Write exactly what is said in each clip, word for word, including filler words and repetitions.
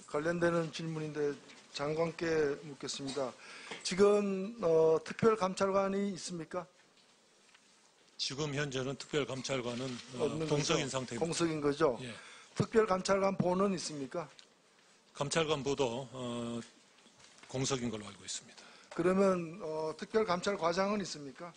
관련되는 질문인데 장관께 묻겠습니다. 지금 어, 특별감찰관이 있습니까? 지금 현재는 특별감찰관은 어, 없는 공석인 거죠? 상태입니다. 공석인 거죠? 예. 특별감찰관 보는 있습니까? 감찰관보도 어, 공석인 걸로 알고 있습니다. 그러면 어, 특별감찰과장은 있습니까?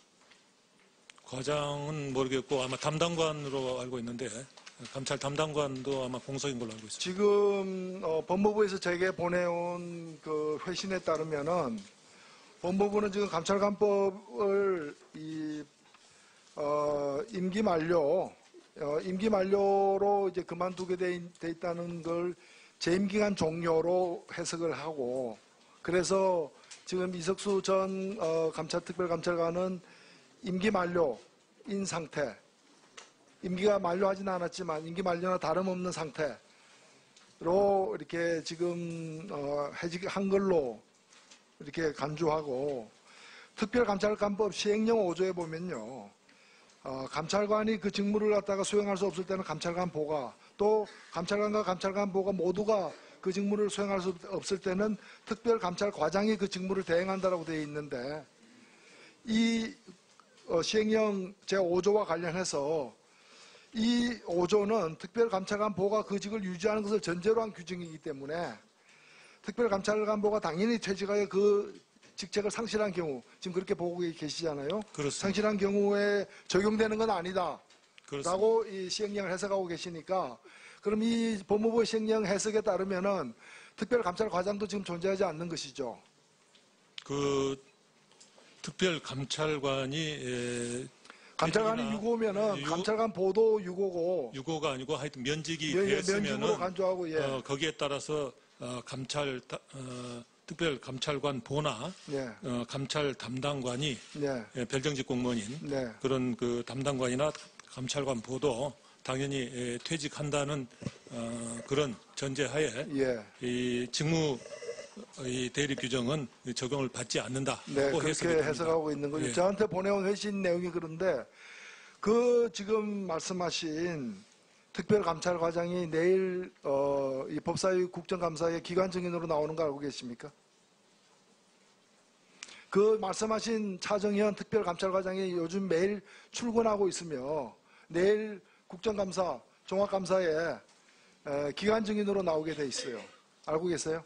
과장은 모르겠고 아마 담당관으로 알고 있는데 감찰 담당관도 아마 공석인 걸로 알고 있습니다. 지금 어, 법무부에서 제게 보내온 그 회신에 따르면은 법무부는 지금 감찰관법을 이 어, 임기 만료, 어, 임기 만료로 이제 그만두게 돼, 돼 있다는 걸 재임기간 종료로 해석을 하고, 그래서 지금 이석수 전 어, 감찰특별감찰관은 임기 만료인 상태, 임기가 만료하지는 않았지만 임기 만료나 다름없는 상태로 이렇게 지금 어, 해직한 걸로 이렇게 간주하고, 특별감찰관법 시행령 오 조에 보면요, 어, 감찰관이 그 직무를 갖다가 수행할 수 없을 때는 감찰관 보가, 또 감찰관과 감찰관 보가 모두가 그 직무를 수행할 수 없을 때는 특별감찰과장이 그 직무를 대행한다라고 되어 있는데, 이 어, 시행령 제오 조와 관련해서 이 오 조는 특별감찰관 보가 그 직을 유지하는 것을 전제로 한 규정이기 때문에 특별감찰관 보가 당연히 퇴직하여 그 직책을 상실한 경우, 지금 그렇게 보고 계시잖아요. 그렇습니다. 상실한 경우에 적용되는 건 아니다. 그렇습니다. 라고 이 시행령을 해석하고 계시니까, 그럼 이 법무부 시행령 해석에 따르면은 특별감찰과장도 지금 존재하지 않는 것이죠. 그 특별감찰관이 에, 감찰관이 유고면은 유, 감찰관 보도 유고고, 유고가 아니고 하여튼 면직이 면, 되었으면은 면직으로 간주하고, 예. 어, 거기에 따라서 어, 감찰 어, 특별감찰관 보나 예. 어, 감찰 담당관이 예. 예, 별정직 공무원인 네. 그런 그 담당관이나 감찰관 보도 당연히 예, 퇴직한다는 어, 그런 전제하에 예. 이 직무 이 대리 규정은 적용을 받지 않는다. 네, 그렇게 해석하고 있는 거죠. 예. 저한테 보내온 회신 내용이 그런데, 그 지금 말씀하신 특별감찰과장이 내일 어, 이 법사위 국정감사의 기관 증인으로 나오는 거 알고 계십니까? 그 말씀하신 차정현 특별감찰과장이 요즘 매일 출근하고 있으며 내일 국정감사, 종합감사에 에, 기관 증인으로 나오게 돼 있어요. 알고 계세요?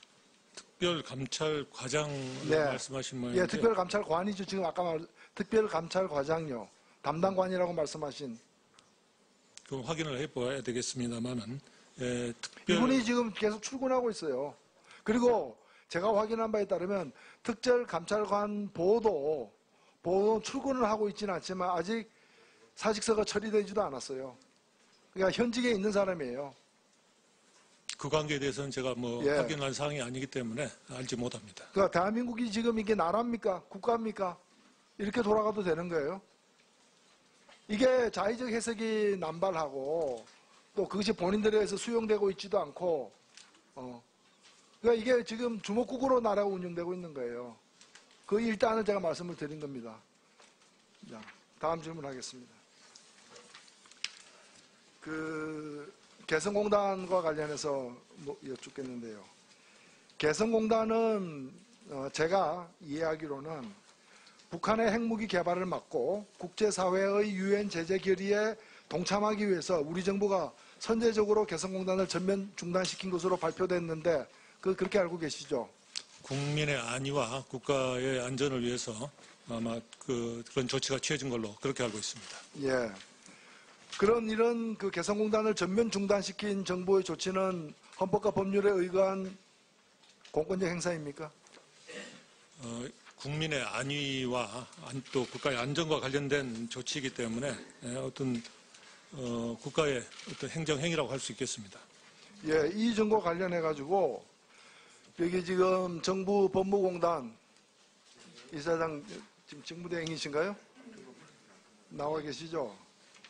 특별감찰과장 네. 말씀하신 모양인데 예, 특별감찰관이죠. 지금 아까 말 특별감찰과장요. 담당관이라고 말씀하신. 그 확인을 해봐야 되겠습니다만은 예, 특별 이분이 지금 계속 출근하고 있어요. 그리고 제가 확인한 바에 따르면 특별감찰관 보도 보도 출근을 하고 있지는 않지만 아직 사직서가 처리되지도 않았어요. 그러니까 현직에 있는 사람이에요. 그 관계에 대해서는 제가 뭐 예. 확인한 사항이 아니기 때문에 알지 못합니다. 그러니까 대한민국이 지금 이게 나라입니까? 국가입니까? 이렇게 돌아가도 되는 거예요. 이게 자의적 해석이 남발하고 또 그것이 본인들에 의해서 수용되고 있지도 않고, 어. 그러니까 이게 지금 주먹국으로 나라가 운영되고 있는 거예요. 그 일단은 제가 말씀을 드린 겁니다. 자, 다음 질문하겠습니다. 그 개성공단과 관련해서 뭐 여쭙겠는데요. 개성공단은 어 제가 이해하기로는 북한의 핵무기 개발을 막고 국제사회의 유엔 제재 결의에 동참하기 위해서 우리 정부가 선제적으로 개성공단을 전면 중단시킨 것으로 발표됐는데, 그 그렇게 알고 계시죠? 국민의 안위와 국가의 안전을 위해서 아마 그 그런 조치가 취해진 걸로 그렇게 알고 있습니다. 예. 그런 이런 그 개성공단을 전면 중단시킨 정부의 조치는 헌법과 법률에 의거한 공권력 행사입니까? 어, 국민의 안위와 안, 또 국가의 안전과 관련된 조치이기 때문에 예, 어떤 어, 국가의 어떤 행정행위라고 할 수 있겠습니다. 예, 이 점과 관련해 가지고 여기 지금 정부 법무공단 이사장 지금 직무대행이신가요? 나와 계시죠?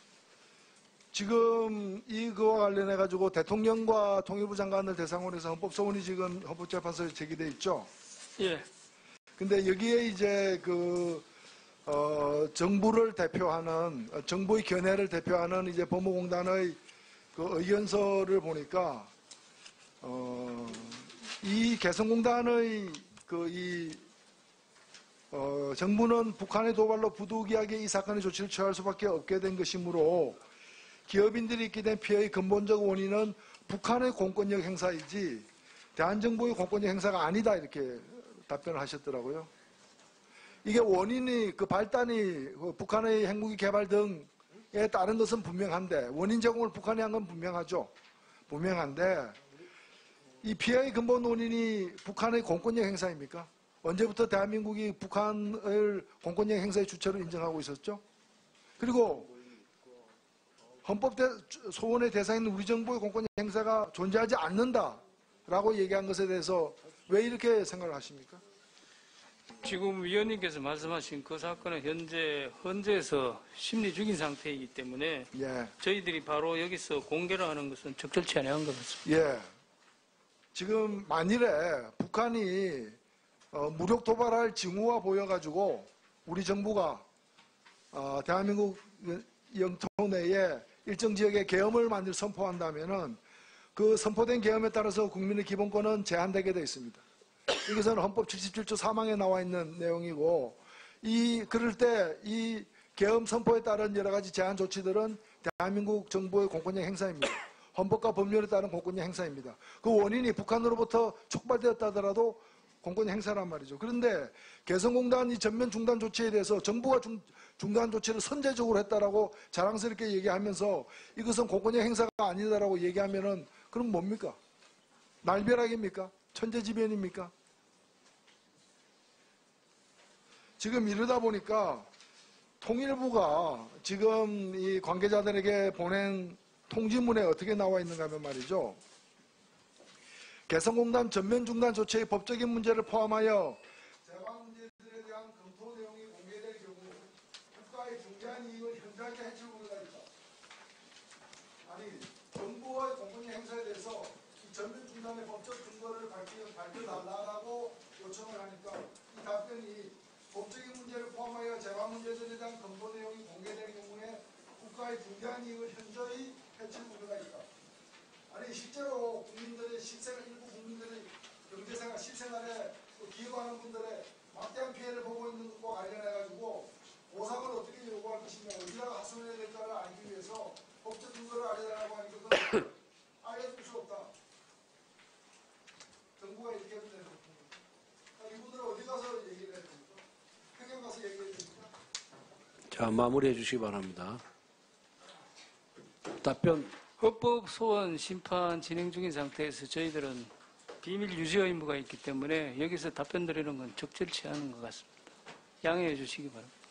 지금 이거와 관련해 가지고 대통령과 통일부 장관을 대상으로 해서 헌법소원이 지금 헌법재판소에 제기돼 있죠. 예. 근데 여기에 이제 그 어, 정부를 대표하는 어, 정부의 견해를 대표하는 이제 법무공단의 그 의견서를 보니까 어, 이 개성공단의 그 이 어, 정부는 북한의 도발로 부득이하게 이 사건의 조치를 취할 수밖에 없게 된 것이므로 기업인들이 있게 된 피해의 근본적 원인은 북한의 공권력 행사이지 대한정부의 공권력 행사가 아니다 이렇게 답변을 하셨더라고요. 이게 원인이 그 발단이 그 북한의 핵무기 개발 등에 따른 것은 분명한데 원인 제공을 북한이 한 건 분명하죠. 분명한데 이 피해의 근본 원인이 북한의 공권력 행사입니까? 언제부터 대한민국이 북한을 공권력 행사의 주체로 인정하고 있었죠? 그리고 헌법 소원의 대상인 우리 정부의 공권력 행사가 존재하지 않는다라고 얘기한 것에 대해서 왜 이렇게 생각을 하십니까? 지금 위원님께서 말씀하신 그 사건은 현재 헌재에서 심리 중인 상태이기 때문에 예. 저희들이 바로 여기서 공개를 하는 것은 적절치 않은 것 같습니다. 예. 지금 만일에 북한이 어, 무력 도발할 징후가 보여가지고 우리 정부가 어, 대한민국 영토 내에 일정 지역에 계엄을 만들 선포한다면은 그 선포된 계엄에 따라서 국민의 기본권은 제한되게 되어 있습니다. 이것은 헌법 칠십칠 조 삼 항에 나와 있는 내용이고 이 그럴 때 이 계엄 선포에 따른 여러 가지 제한 조치들은 대한민국 정부의 공권력 행사입니다. 헌법과 법률에 따른 공권력 행사입니다. 그 원인이 북한으로부터 촉발되었다 하더라도 공권력 행사란 말이죠. 그런데 개성공단 이 전면 중단 조치에 대해서 정부가 중, 중단 조치를 선제적으로 했다라고 자랑스럽게 얘기하면서 이것은 공권력 행사가 아니다라고 얘기하면은 그럼 뭡니까? 날벼락입니까? 천재지변입니까? 지금 이러다 보니까 통일부가 지금 이 관계자들에게 보낸 통지문에 어떻게 나와 있는가 하면 말이죠. 개성공단 전면 중단 조치의 법적인 문제를 포함하여 재방 문제들에 대한 검토 내용이 공개될 경우 국가의 중대한 이익을 현저하게 해칠 우려가 있다. 아니 정부의 공권력 행사에 대해서 이 전면 중단의 법적 근거를 밝혀달라고 요청을 하니까 이 답변이 법적인 문제를 포함하여 재방 문제들에 대한 검토 내용이 공개될 경우에 국가의 중대한 이익을 현저히 해칠 우려가 있다. 아니 실제로 국민들의 실생활, 일부 국민들의 경제생활, 실생활에 기여하는 분들의 막대한 피해를 보고 있는 것과 관련해가지고 보상을 어떻게 요구할 것이냐, 어디다가 하소연해야 될까를 알기 위해서 법적 근거를 알려달라고 하니까 그건 알려줄 수 없다. 정부가 이렇게 해도 되는 겁니다. 이분들은 어디 가서 얘기를 해야 됩니까? 평양 가서 얘기해야 됩니까? 자, 마무리해 주시기 바랍니다. 답변. 헌법 소원 심판 진행 중인 상태에서 저희들은 비밀 유지 의무가 있기 때문에 여기서 답변 드리는 건 적절치 않은 것 같습니다. 양해해 주시기 바랍니다.